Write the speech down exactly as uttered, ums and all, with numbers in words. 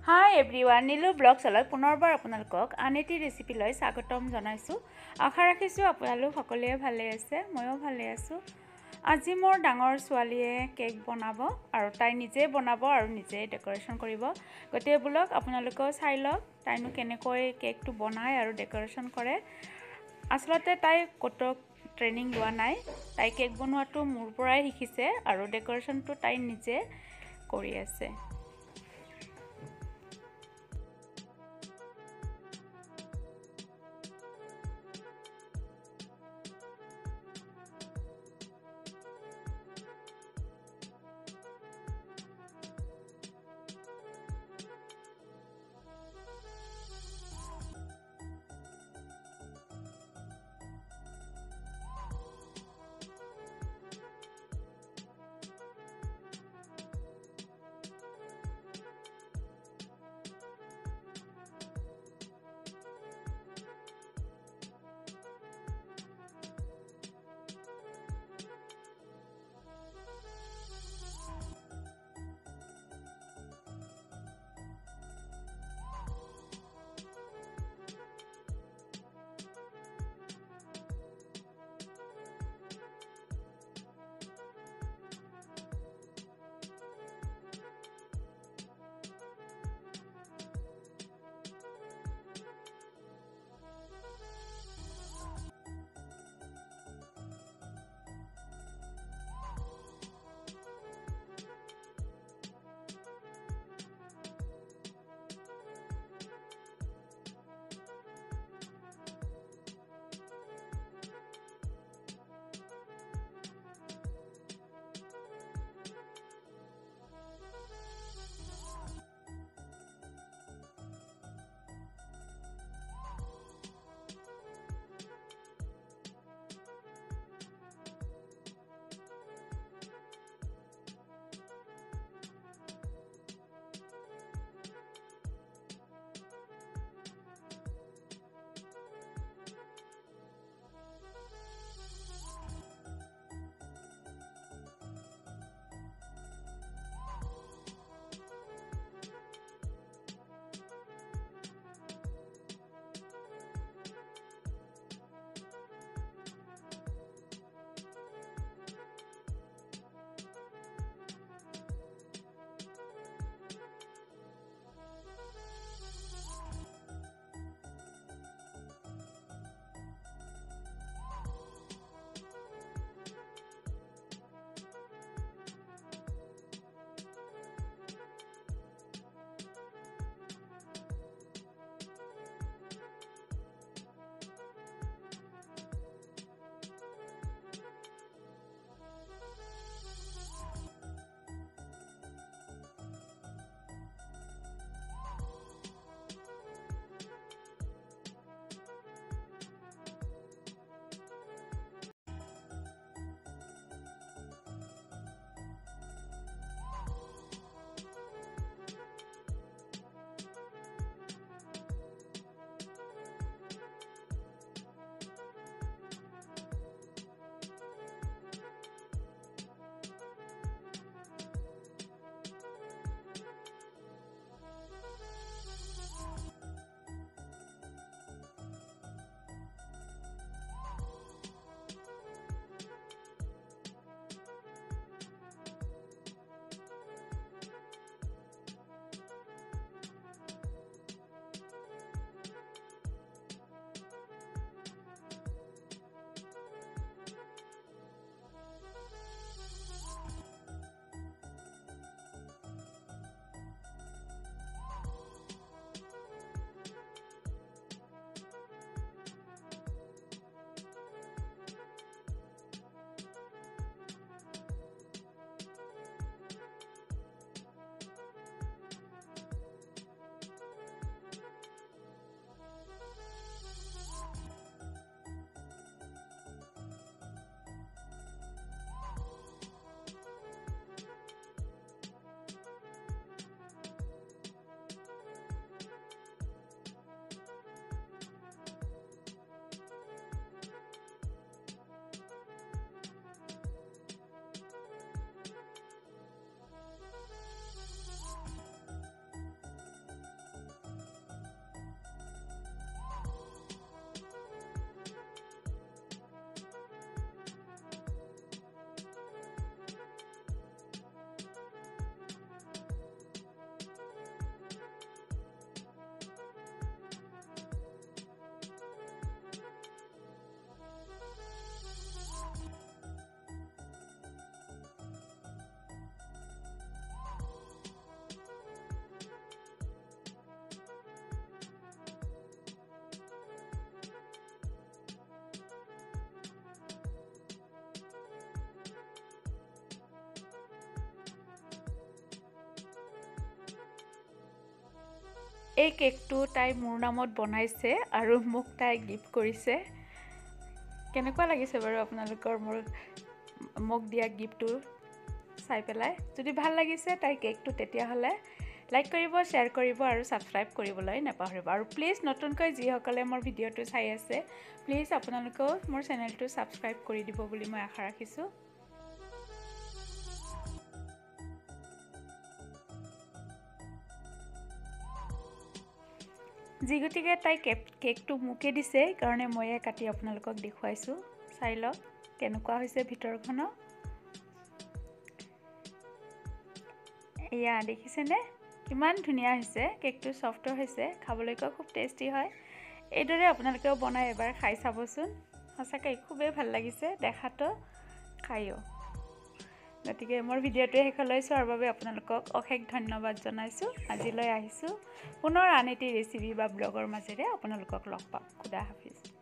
হাই everyone Nilu blog চলত পুনৰবাৰ আপোনালোকক আন এটি ৰেচিপি লৈ স্বাগতম জনাইছোঁ। আশা ৰাখিছোঁ আপোনালোক সকলোৱে ভালে আছে, ময়ো ভালে আছোঁ। আজি মোৰ ডাঙৰ ছোৱালীয়ে কেক বনাব আৰু তাই নিজে বনাব আৰু নিজে ডেকোৰেশ্যন কৰিব। গতিকে ব্লগ আপোনালোকেও চাই লওক তাইনো কেনেকৈ কেকটো বনায় আৰু ডেকোৰেশ্যন কৰে। আচলতে তাই ক'তো ট্ৰেইনিং লোৱা নাই, তাই কেক বনোৱাটো মোৰ পৰাই শিকিছে আৰু ডেকোৰেশ্যনটো তাই নিজে কৰি আছে। এই কেকটো তাই মোৰ নামত বনাইছে আৰু মোক তাই গিফ্ট কৰিছে কেনেকুৱা লাগিছে বাৰু আপোনালোকৰ মোৰ মোক দিয়া গিফ্টটো চাই পেলাই যদি ভাল লাগিছে তাই কেকটো তেতিয়াহ'লে লাইক কৰিব শ্বেয়াৰ কৰিব আৰু সাবস্ক্ৰাইব কৰিবলৈ নাপাহৰিব আৰু প্লিজ নতুনকৈ যিসকলে মোৰ ভিডিঅ'টো চাই আছে প্লিজ আপোনালোকেও মোৰ চেনেলটো সাবস্ক্ৰাইব কৰি দিব বুলি মই আশা ৰাখিছোঁ যি গতিকে তাই কেকটো মোকে দিছে কাৰণে ময়ে কাটি আপোনালোকক দেখুৱাইছোঁ চাই লওক কেনেকুৱা হৈছে ভিতৰখন এয়া দেখিছেনে কিমান ধুনীয়া হৈছে কেকটো সফ্ট হৈছে খাবলৈও খুব টেষ্টি হয় এইদৰে আপোনালোকেও বনাই এবাৰ খাই চাবচোন সঁচাকৈ খুবেই ভাল লাগিছে দেখাটো খায়ো গতিকে মোৰ ভিডিঅ'টো শেষলৈ চোৱাৰ বাবে আপোনালোকক অশেষ ধন্যবাদ জনাইছোঁ আজিলৈ আহিছোঁ পুনৰ আন এটি ৰেচিপি বা ব্লগৰ মাজেৰে আপোনালোকক লগ পাম খুদা হাফিজ